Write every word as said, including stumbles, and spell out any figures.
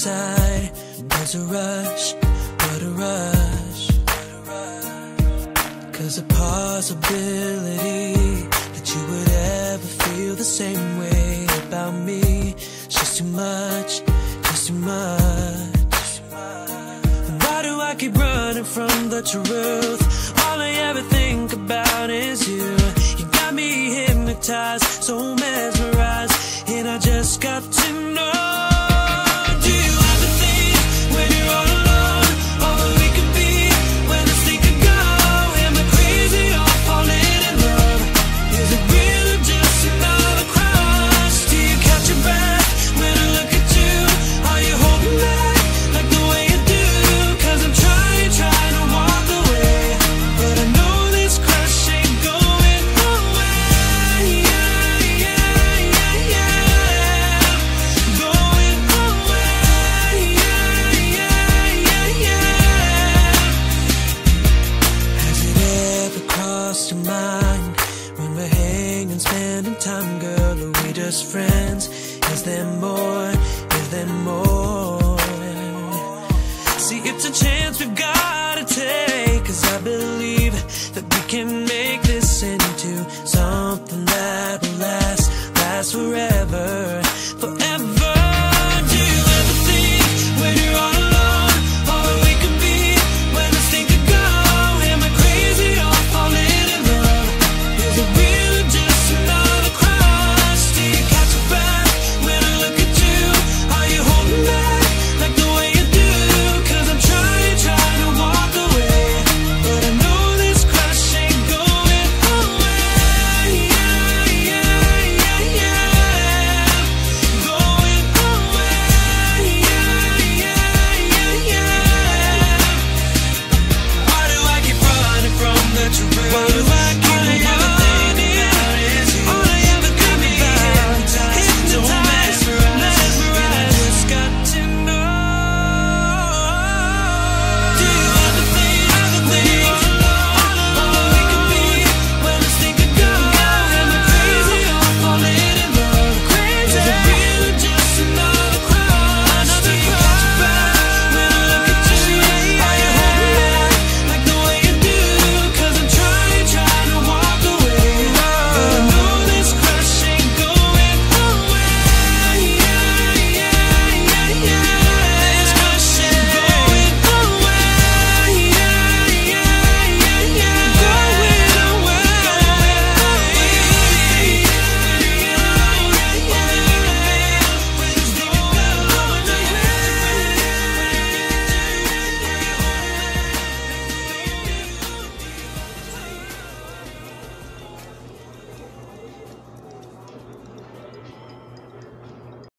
inside. There's a rush, what a rush. Cause the possibility that you would ever feel the same way about me, it's just too much, just too much. Why do I keep running from the truth? All I ever think about is you. You got me hypnotized, so mesmerized, and I just got to know. Do you ever think when you're all alone, all that we could be, where this thing could go? Am I crazy or falling in love? Is it real or just another crush? Do you catch your breath when I look at you? Are you holding back like the way you do? Cause I'm trying, trying to walk away, but I know this crush ain't going away. Yeah, yeah, yeah, yeah. Going away. Yeah, yeah, yeah, yeah. Has it ever crossed your mind when we're hanging, spending time, girl? Are we just friends? Is there more? Is there more? See, it's a chance we've gotta take, cause I believe